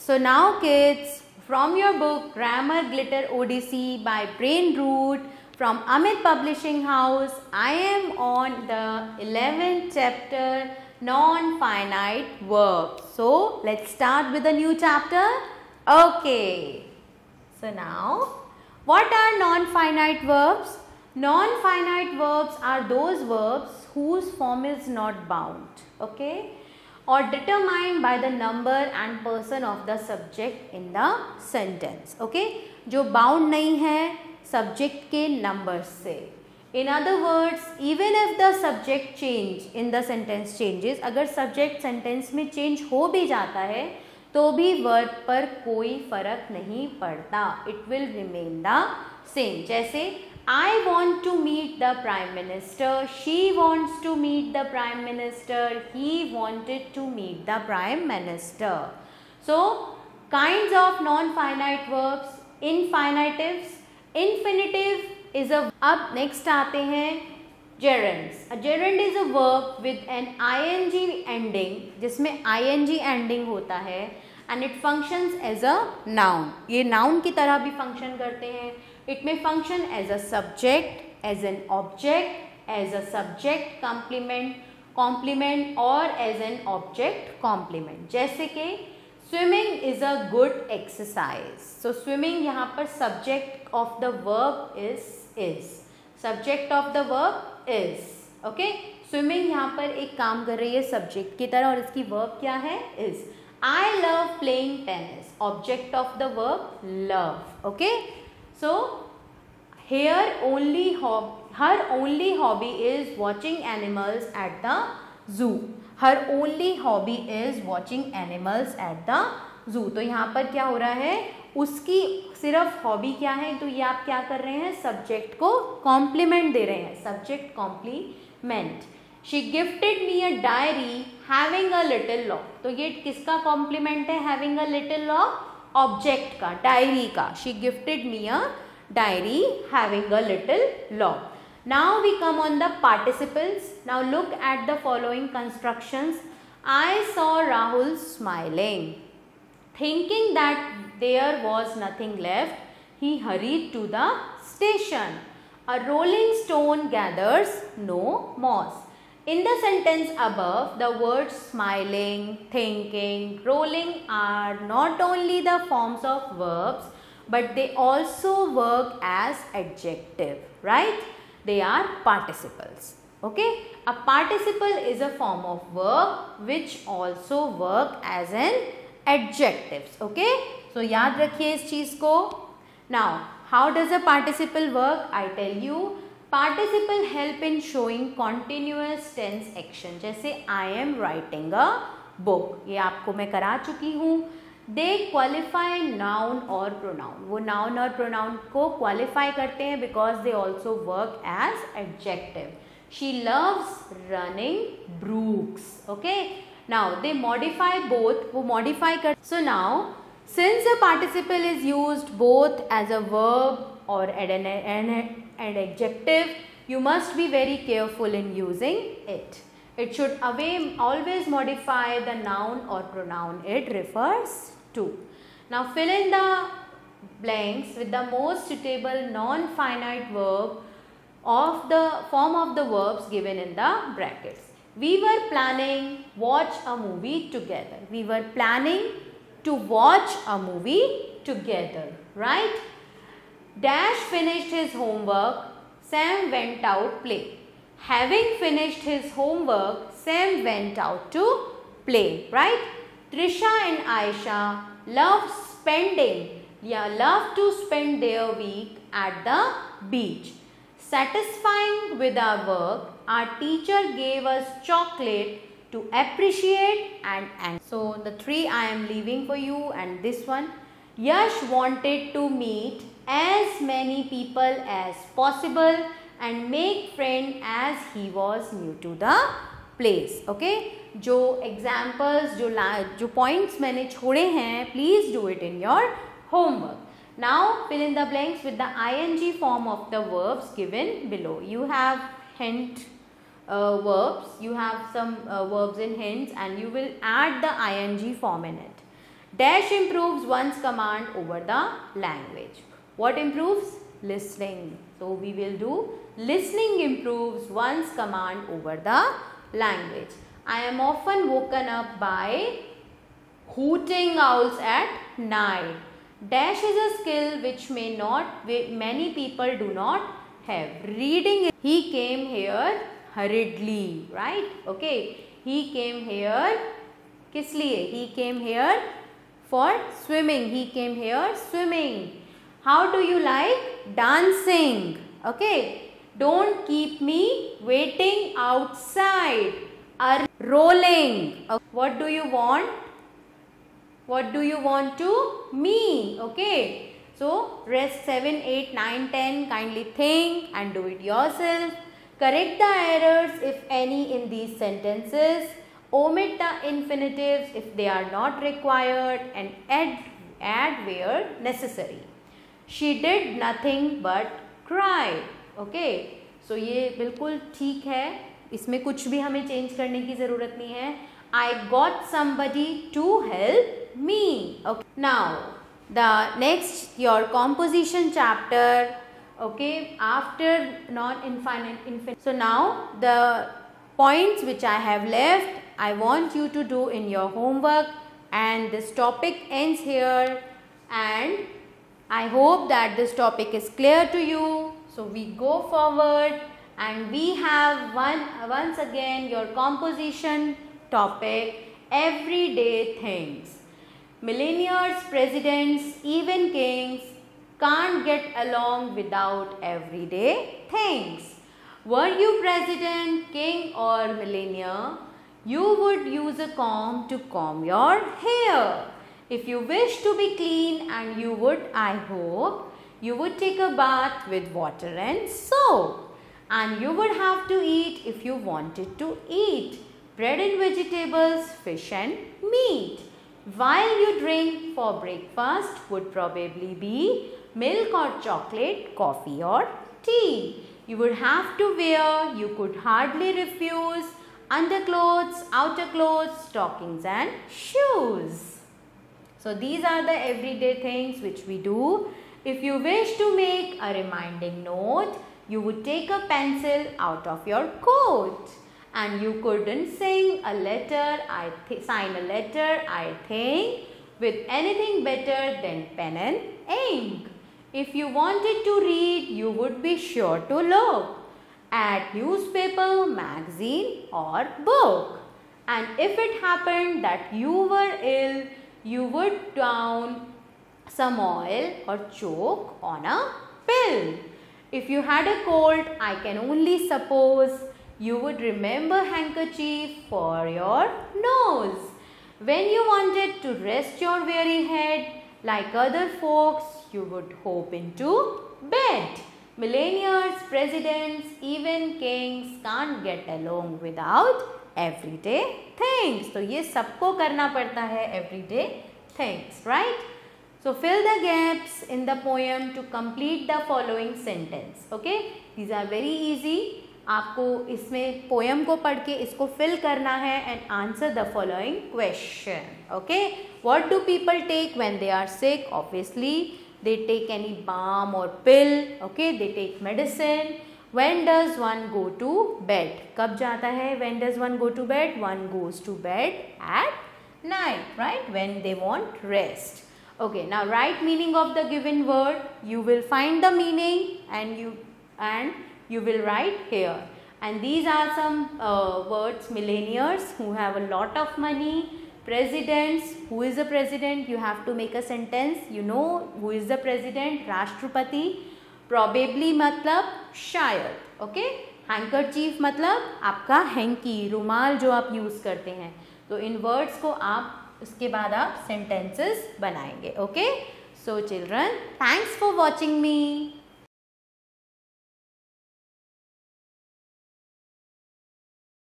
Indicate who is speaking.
Speaker 1: So now kids, from your book Grammar Glitter Odyssey by Brain Root from Amit Publishing House, I am on the 11th chapter, non-finite verbs. So let's start with a new chapter. Okay. So now, what are non-finite verbs? Non-finite verbs are those verbs whose form is not bound, okay, or determined by the number and person of the subject in the sentence, okay, जो bound नहीं है subject के numbers से. In other words, even if the subject change in the sentence changes, अगर subject sentence में change हो भी जाता है तो भी verb पर कोई फर्क नहीं पड़ता. It will remain the same. जैसे I want to meet the Prime Minister, she wants to meet the Prime Minister, he wanted to meet the Prime Minister. So, kinds of non-finite verbs, infinitives, infinitive is a. अब next आते हैं gerunds. A gerund is a verb with an ing ending, जिसमें ing ending होता है and it functions as a noun. ये noun की तरह भी function करते हैं. It may function as a subject, as an object, as a subject complement or as an object complement. जैसे कि swimming is a good exercise. So swimming यहाँ पर subject of the verb is. Subject of the verb is. Okay? Swimming यहाँ पर एक काम कर रही है subject की तरह और इसकी verb क्या है? Is. I love playing tennis. Object of the verb love. Okay? So here her only hobby is watching animals at the zoo. Her only hobby is watching animals at the zoo. तो यहाँ पर क्या हो रहा है, उसकी सिर्फ hobby क्या है, तो ये आप क्या कर रहे हैं, सब्जेक्ट को कॉम्प्लीमेंट दे रहे हैं, subject complement. She gifted me a diary having a little log. तो ये किसका कॉम्प्लीमेंट है, having a little log, object का, डायरी का. She gifted me a diary having a little log. Now we come on the participles. Now look at the following constructions. I saw Rahul smiling. Thinking that there was nothing left, he hurried to the station. A rolling stone gathers no moss. In the sentence above, the words smiling, thinking, rolling are not only the forms of verbs, but they also work as adjective, right? They are participles, okay? A participle is a form of verb which also work as an adjectives, okay? So याद रखिए इस चीज को. Now, how does a participle work? I tell you. Participle help in showing continuous tense action. जैसे I am writing a book, ये आपको मैं करा चुकी हूँ. They qualify noun or pronoun. वो noun और pronoun को qualify करते हैं because they also work as adjective. She loves running brooks. Okay. Now they modify both. वो modify कर. So now, since a participle is used both as a verb or an adjective, you must be very careful in using it. It should always modify the noun or pronoun it refers to. Now fill in the blanks with the most suitable non-finite verb of the form of the verbs given in the brackets. We were planning watch a movie together. We were planning to watch a movie together, right? Dash finished his homework, Sam went out play. Having finished his homework, Sam went out to play, right? Trisha and Aisha love to spend their week at the beach. Satisfying with our work, our teacher gave us chocolate to appreciate and so the three I am leaving for you, and this one. Yash wanted to meet as many people as possible and make friend as he was new to the place. Okay, जो examples जो points मैंने छोड़े हैं, please do it in your homework. Now fill in the blanks with the ing form of the verbs given below. You have hint verbs, you have some verbs in hints, and you will add the ing form in it. Dash improves one's command over the language. What improves? Listening. So we will do listening improves one's command over the language. I am often woken up by hooting owls at night. Dash is a skill which many people do not have. Reading. He came here hurriedly, right? Okay. He came here. किस लिए? He came here for swimming. He came here swimming. How do you like? Dancing. Okay. Don't keep me waiting outside. Rolling. What do you want? What do you want to me? Okay. So rest 7, 8, 9, 10. Kindly think and do it yourself. Correct the errors if any in these sentences. Omit the infinitives if they are not required and add where necessary. She did nothing but cry. Okay. So ये बिल्कुल ठीक है. इसमें कुछ भी हमें change करने की ज़रूरत नहीं है. I got somebody to help me. Okay. Now the next your composition chapter. Okay. After non-infinite. So now the points which I have left, I want you to do in your homework, and this topic ends here, and I hope that this topic is clear to you. So we go forward and we have once again your composition topic, everyday things. Millionaires, presidents, even kings can't get along without everyday things. Were you president, king or millionaire, you would use a comb to comb your hair. If you wish to be clean, and you would, I hope, you would take a bath with water and soap. And you would have to eat if you wanted to eat bread and vegetables, fish and meat. While you drink for breakfast would probably be milk or chocolate, coffee or tea. You would have to wear, you could hardly refuse, underclothes, outer clothes, stockings and shoes. So these are the everyday things which we do. If you wish to make a reminding note, you would take a pencil out of your coat. And you couldn't sing a letter, sign a letter, I think, with anything better than pen and ink. If you wanted to read, you would be sure to look at newspaper, magazine or book. And if it happened that you were ill, you would down some oil or choke on a pill. If you had a cold, I can only suppose you would remember handkerchief for your nose. When you wanted to rest your weary head, like other folks, you would hop into bed. Millionaires, presidents, even kings can't get along without everyday things. तो ये सबको करना पड़ता है everyday things, right? So fill the gaps in the poem to complete the following sentence. Okay? These are very easy. आपको इसमें poem को पढ़ के इसको फिल करना है and answer the following question. Okay? What do people take when they are sick? Obviously, they take any balm or pill. Okay? They take medicine. When does one go to bed? कब जाता है? When does one go to bed? One goes to bed at night, right? When they want rest. Okay, now write meaning of the given word. You will find the meaning and you will write here. And these are some words. Millionaires who have a lot of money. Presidents, who is the president? You have to make a sentence. You know who is the president? Rashtrapati. Probably मतलब शायद. Okay? Handkerchief मतलब आपका hanky, रुमाल जो आप use करते हैं. तो इन वर्ड्स को आप उसके बाद आप sentences बनाएंगे. Okay? So children, thanks for watching me.